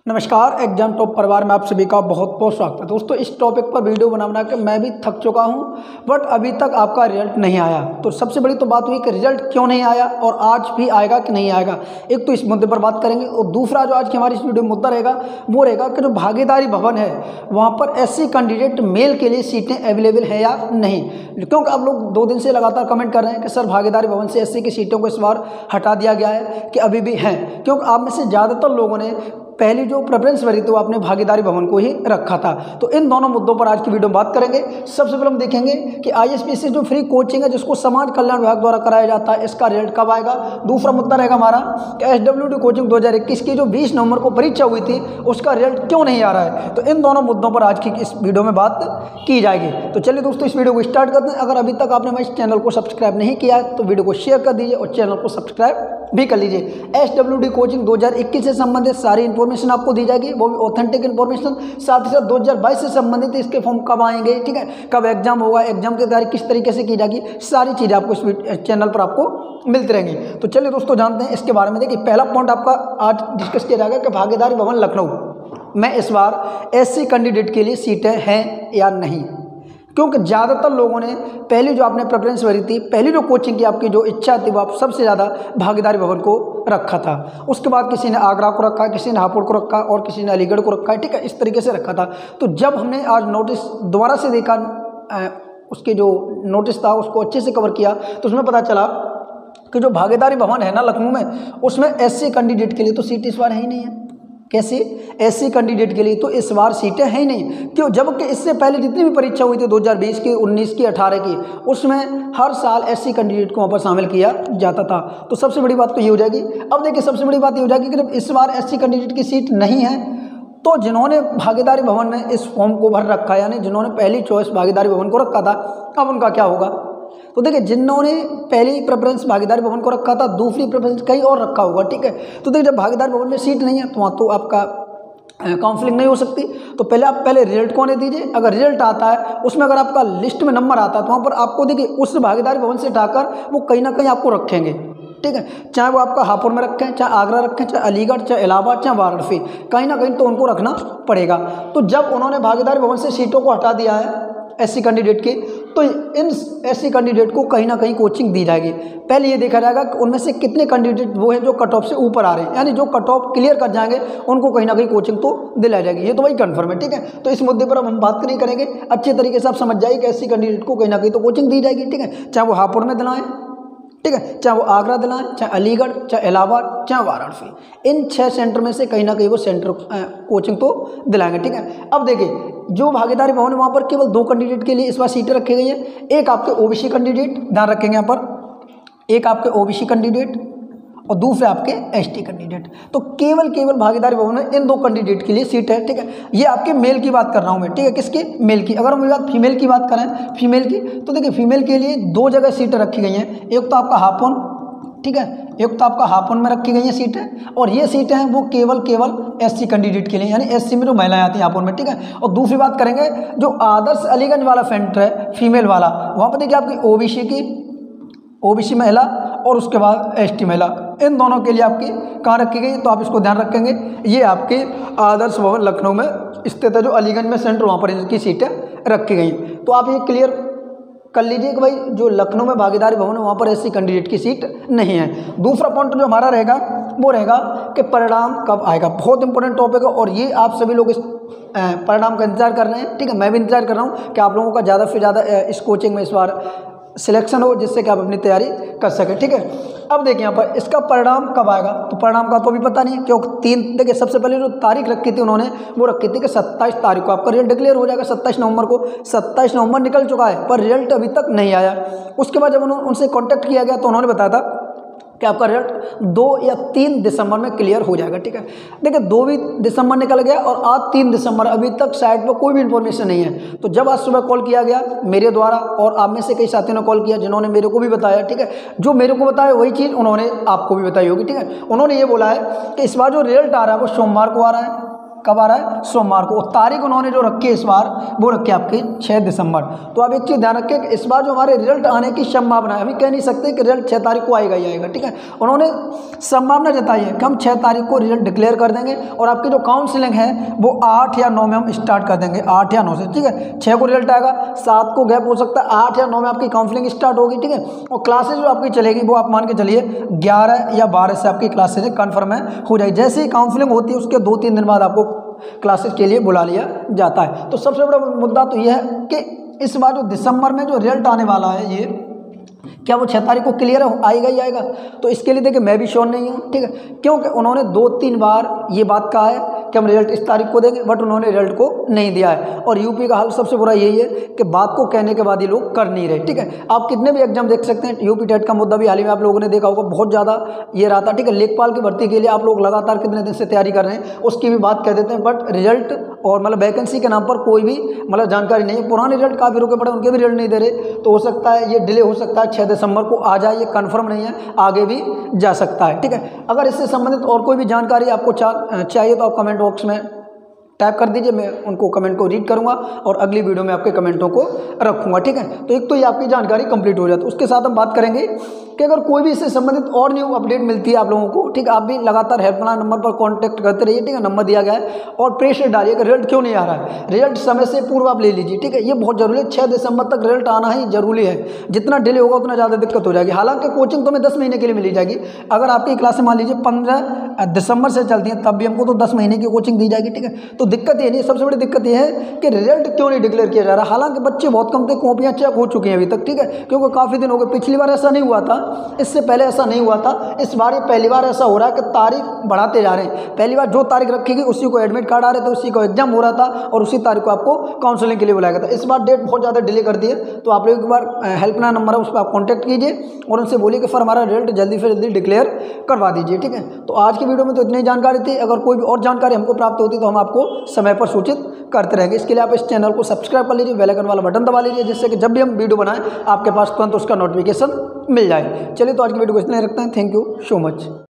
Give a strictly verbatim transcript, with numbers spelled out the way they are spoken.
नमस्कार, exam top परिवार में आप सभी का बहुत बहुत स्वागत है। दोस्तों, इस टॉपिक पर वीडियो बना बना के मैं भी थक चुका हूं, बट अभी तक आपका रिजल्ट नहीं आया। तो सबसे बड़ी तो बात हुई कि रिजल्ट क्यों नहीं आया और आज भी आएगा कि नहीं आएगा। एक तो इस मुद्दे पर बात करेंगे और दूसरा जो आज की हमारी इस वीडियो में मुद्दा रहेगा वो रहेगा कि जो भागीदारी भवन है वहाँ पर एस सी कैंडिडेट मेल के लिए सीटें अवेलेबल है या नहीं। क्योंकि आप लोग दो दिन से लगातार कमेंट कर रहे हैं कि सर भागीदारी भवन से एस सी की सीटों को इस बार हटा दिया गया है कि अभी भी हैं, क्योंकि आप में से ज़्यादातर लोगों ने पहली जो प्रेफरेंस भरी तो आपने भागीदारी भवन को ही रखा था। तो इन दोनों मुद्दों पर आज की वीडियो में बात करेंगे। सबसे पहले हम देखेंगे कि आईएसपीसी जो फ्री कोचिंग है जिसको समाज कल्याण विभाग द्वारा कराया जाता है, इसका रिजल्ट कब आएगा। दूसरा मुद्दा रहेगा हमारा कि एसडब्ल्यूडी कोचिंग दो हज़ार इक्कीस की जो बीस नवंबर को परीक्षा हुई थी उसका रिजल्ट क्यों नहीं आ रहा है। तो इन दोनों मुद्दों पर आज की इस वीडियो में बात की जाएगी। तो चलिए दोस्तों, इस वीडियो को स्टार्ट करते हैं। अगर अभी तक आपने हमारे चैनल को सब्सक्राइब नहीं किया है तो वीडियो को शेयर कर दीजिए और चैनल को सब्सक्राइब भी कर लीजिए। एसडब्ल्यूडी कोचिंग दो हज़ार इक्कीस से संबंधित सारी इन्फॉर्मेशन आपको दी जाएगी, वो भी ऑथेंटिक इन्फॉर्मेशन। साथ ही साथ दो हज़ार बाईस से संबंधित इसके फॉर्म कब आएंगे, ठीक है, कब एग्जाम होगा, एग्जाम की तैयारी किस तरीके से की जाएगी, सारी चीज़ें आपको इस चैनल पर आपको मिलती रहेंगी। तो चलिए दोस्तों, जानते हैं इसके बारे में। देखिए, पहला पॉइंट आपका आज डिस्कस किया जाएगा कि भागीदारी भवन लखनऊ में इस बार एससी कैंडिडेट के लिए सीटें हैं या नहीं। क्योंकि ज़्यादातर लोगों ने पहली जो आपने प्रेफरेंस भरी थी, पहली जो कोचिंग की आपकी जो इच्छा थी वो आप सबसे ज़्यादा भागीदारी भवन को रखा था। उसके बाद किसी ने आगरा को रखा, किसी ने हापुड़ को रखा और किसी ने अलीगढ़ को रखा है, ठीक है, इस तरीके से रखा था। तो जब हमने आज नोटिस दोबारा से देखा, उसके जो नोटिस था उसको अच्छे से कवर किया, तो उसमें पता चला कि जो भागीदारी भवन है ना लखनऊ में, उसमें एस सी कैंडिडेट के लिए तो सीट इस बार है ही नहीं है। कैसे? एससी कैंडिडेट के लिए तो इस बार सीटें हैं ही नहीं। क्यों? जबकि इससे पहले जितनी भी परीक्षा हुई थी दो हज़ार बीस की, उन्नीस की, अठारह की, उसमें हर साल एससी कैंडिडेट को वहाँ पर शामिल किया जाता था। तो सबसे बड़ी बात तो ये हो जाएगी। अब देखिए, सबसे बड़ी बात ये हो जाएगी कि जब इस बार एससी कैंडिडेट की सीट नहीं है तो जिन्होंने भागीदारी भवन में इस फॉर्म को भर रखा, यानी जिन्होंने पहली चॉइस भागीदारी भवन को रखा था, अब उनका क्या होगा। तो देखिए, जिन्होंने पहली प्रेफरेंस भागीदारी भवन को रखा था, दूसरी प्रेफरेंस कहीं और रखा होगा, ठीक है। तो देखिए, जब भागीदारी भवन में सीट नहीं है तो वहाँ तो आपका काउंसलिंग नहीं हो सकती। तो पहले आप पहले रिजल्ट को आने दीजिए। अगर रिजल्ट आता है उसमें अगर आपका लिस्ट में नंबर आता है तो वहाँ पर आपको देखिए उस भागीदारी भवन से हटाकर वो कहीं ना कहीं आपको रखेंगे, ठीक है। चाहे वो आपका हापुड़ में रखें, चाहे आगरा रखें, चाहे अलीगढ़, चाहे इलाहाबाद, चाहे वाराणसी, कहीं ना कहीं तो उनको रखना पड़ेगा। तो जब उन्होंने भागीदारी भवन से सीटों को हटा दिया है एससी कैंडिडेट की, तो इन एससी कैंडिडेट को कहीं ना कहीं कोचिंग दी जाएगी। पहले ये देखा जाएगा कि उनमें से कितने कैंडिडेट वो हैं जो कट ऑफ से ऊपर आ रहे हैं, यानी जो कट ऑफ क्लियर कर जाएंगे उनको कहीं ना कहीं कोचिंग तो दिलाई जाएगी। ये तो वही कंफर्म है, ठीक है। तो इस मुद्दे पर अब हम बात नहीं करेंगे, अच्छे तरीके से आप समझ जाइए कि एससी कैंडिडेट को कहीं ना कहीं तो कोचिंग दी जाएगी, ठीक है। चाहे वो हापुड़ में दिलाएं, ठीक है, चाहे वो आगरा दिलाएं, चाहे अलीगढ़, चाहे इलाहाबाद, चाहे वाराणसी, इन छह सेंटर में से कहीं ना कहीं वो सेंटर कोचिंग तो दिलाएंगे, ठीक है। अब देखिए, जो भागीदारी भवन है वहाँ पर केवल दो कैंडिडेट के लिए इस बार सीटें रखी गई हैं। एक आपके ओबीसी कैंडिडेट, ध्यान रखेंगे यहाँ पर, एक आपके ओबीसी कैंडिडेट और दूसरे आपके एसटी कैंडिडेट। तो केवल केवल भागीदारी भवन में इन दो कैंडिडेट के लिए सीट है, ठीक है। ये आपके मेल की बात कर रहा हूँ मैं, ठीक है, किसके? मेल की। अगर हम बात फीमेल की बात करें, फीमेल की, तो देखिए फीमेल के लिए दो जगह सीटें रखी गई हैं। एक तो आपका हापुड़, ठीक है, एक तो आपका हापुड़ में रखी गई हैं सीटें, और ये सीटें हैं वो केवल केवल एससी कैंडिडेट के लिए, यानी एससी में जो महिलाएं आती हैं हापुड़ में, ठीक है। और दूसरी बात करेंगे जो आदर्श अलीगंज वाला सेंटर है फीमेल वाला, वहाँ पर देखिए आपकी ओबीसी की, ओबीसी महिला और उसके बाद एसटी महिला, इन दोनों के लिए आपकी कहाँ रखी गई, तो आप इसको ध्यान रखेंगे। ये आपके आदर्श भवन लखनऊ में स्थित है, जो अलीगंज में सेंटर, वहाँ पर इनकी सीटें रखी गई। तो आप ये क्लियर कर लीजिए कि भाई जो लखनऊ में भागीदारी भवन है वहाँ पर ऐसी कैंडिडेट की सीट नहीं है। दूसरा पॉइंट जो हमारा रहेगा वो रहेगा कि परिणाम कब आएगा। बहुत इंपॉर्टेंट टॉपिक है और ये आप सभी लोग इस परिणाम का इंतजार कर रहे हैं, ठीक है। मैं भी इंतजार कर रहा हूँ कि आप लोगों का ज़्यादा से ज़्यादा इस कोचिंग में इस बार सिलेक्शन हो, जिससे कि आप अपनी तैयारी कर सकें, ठीक है। अब देखिए यहाँ पर इसका परिणाम कब आएगा, तो परिणाम का तो अभी पता नहीं, क्योंकि तीन देखिए सबसे पहले जो तारीख रखी थी उन्होंने वो रखी थी कि सत्ताईस तारीख को आपका रिजल्ट डिक्लेयर हो जाएगा, सत्ताईस नवंबर को। सत्ताईस नवंबर निकल चुका है पर रिजल्ट अभी तक नहीं आया। उसके बाद जब उन्होंने उनसे कॉन्टैक्ट किया गया तो उन्होंने बताया था कि आपका रिजल्ट दो या तीन दिसंबर में क्लियर हो जाएगा, ठीक है। देखिए, दो भी दिसंबर निकल गया और आज तीन दिसंबर, अभी तक साइट पर कोई भी इन्फॉर्मेशन नहीं है। तो जब आज सुबह कॉल किया गया मेरे द्वारा, और आप में से कई साथियों ने कॉल किया जिन्होंने मेरे को भी बताया, ठीक है, जो मेरे को बताया वही चीज़ उन्होंने आपको भी बताई होगी, ठीक है। उन्होंने ये बोला है कि इस बार जो रिजल्ट आ रहा है वो सोमवार को आ रहा है, कब आ रहा है, सोमवार को। और तारीख उन्होंने जो रखी है इस बार वो रखी है आपकी छः दिसंबर। तो आप एक चीज़ ध्यान रखें कि इस बार जो हमारे रिजल्ट आने की संभावना है, अभी कह नहीं सकते कि रिजल्ट छः तारीख को आएगा ही आएगा, ठीक है। उन्होंने संभावना जताई है कि हम छः तारीख को रिजल्ट डिक्लेयर कर देंगे और आपकी जो काउंसलिंग है वो आठ या नौ में हम स्टार्ट कर देंगे, आठ या नौ से, ठीक है। छः को रिजल्ट आएगा, सात को गैप हो सकता है, आठ या नौ में आपकी काउंसलिंग स्टार्ट होगी, ठीक है। और क्लासेज जो आपकी चलेगी वो आप मान के चलिए ग्यारह या बारह से आपकी क्लासेज कन्फर्म है हो जाएगी। जैसे ही काउंसलिंग होती है उसके दो तीन दिन बाद आपको क्लासेस के लिए बुला लिया जाता है। तो सबसे बड़ा मुद्दा तो यह है कि इस बार जो दिसंबर में जो रिजल्ट आने वाला है ये क्या वो छः तारीख को क्लियर आएगा ही आएगा। तो इसके लिए देखिए मैं भी श्योर नहीं हूँ, ठीक है, क्योंकि उन्होंने दो तीन बार ये बात कहा है कि हम रिजल्ट इस तारीख को देंगे, बट उन्होंने रिजल्ट को नहीं दिया है। और यूपी का हाल सबसे बुरा यही है कि बात को कहने के बाद ये लोग कर नहीं रहे, ठीक है। आप कितने भी एग्जाम देख सकते हैं, यूपी टेट का मुद्दा भी हाल ही में आप लोगों ने देखा होगा, बहुत ज़्यादा ये रहा था, ठीक है। लेखपाल की भर्ती के लिए आप लोग लगातार कितने दिन से तैयारी कर रहे हैं उसकी भी बात कह देते हैं, बट रिजल्ट और मतलब वैकेंसी के नाम पर कोई भी मतलब जानकारी नहीं है। पुराने रिजल्ट काफ़ी रुके पड़े, उनके भी रिजल्ट नहीं दे रहे। तो हो सकता है ये डिले हो सकता है, छः दिसंबर को आ जाए, ये कंफर्म नहीं है, आगे भी जा सकता है, ठीक है। अगर इससे संबंधित और कोई भी जानकारी आपको चाहिए तो आप कमेंट बॉक्स में टाइप कर दीजिए, मैं उनको कमेंट को रीड करूंगा और अगली वीडियो में आपके कमेंटों को रखूंगा, ठीक है। तो एक तो ये आपकी जानकारी कंप्लीट हो जाती है। उसके साथ हम बात करेंगे कि अगर कोई भी इससे संबंधित और न्यू अपडेट मिलती है आप लोगों को, ठीक है, आप भी लगातार हेल्पलाइन नंबर पर कांटेक्ट करते रहिए, ठीक है। नंबर दिया गया है और प्रेशर डालिए कि रिजल्ट क्यों नहीं आ रहा है। रिजल्ट समय से पूर्व आप ले लीजिए, ठीक है, ये बहुत जरूरी है। छः दिसंबर तक रिजल्ट आना ही जरूरी है, जितना डिले होगा उतना ज़्यादा दिक्कत हो जाएगी। हालांकि कोचिंग तो हमें दस महीने के लिए मिली जाएगी। अगर आपकी क्लासें मान लीजिए पंद्रह दिसंबर से चलती हैं तब भी हमको तो दस महीने की कोचिंग दी जाएगी, ठीक है। तो दिक्कत ये नहीं, सबसे बड़ी दिक्कत ये है कि रिजल्ट क्यों नहीं डिक्लेयर किया जा रहा। हालांकि बच्चे बहुत कम थे, कॉपियाँ चेक हो चुकी हैं अभी तक, ठीक है, क्योंकि काफ़ी दिन हो गए। पिछली बार ऐसा नहीं हुआ था, इससे पहले ऐसा नहीं हुआ था। इस बार ये पहली बार ऐसा हो रहा है कि तारीख बढ़ाते जा रहे हैं। पहली बार जो तारीख रखी गई उसी को एडमिट कार्ड आ रहे थे, उसी को एग्जाम हो रहा था और उसी तारीख को आपको काउंसलिंग के लिए बुलाया गया था। इस बार डेट बहुत ज़्यादा डिले कर दी है। तो आप लोग एक बार हेल्पलाइन नंबर है उस पर आप कॉन्टैक्ट कीजिए और उनसे बोलिए कि सर हमारा रिजल्ट जल्दी से जल्दी डिक्लेयर करवा दीजिए, ठीक है। तो आज की वीडियो में तो इतनी जानकारी थी। अगर कोई भी और जानकारी हमको प्राप्त होती तो हम आपको समय पर सूचित करते रहेंगे। इसके लिए आप इस चैनल को सब्सक्राइब कर लीजिए, बेल आइकन वाला बटन दबा लीजिए, जिससे कि जब भी हम वीडियो बनाएं आपके पास तुरंत उसका नोटिफिकेशन मिल जाए। चलिए तो आज की वीडियो को इतना ही रखते हैं। Thank you so much.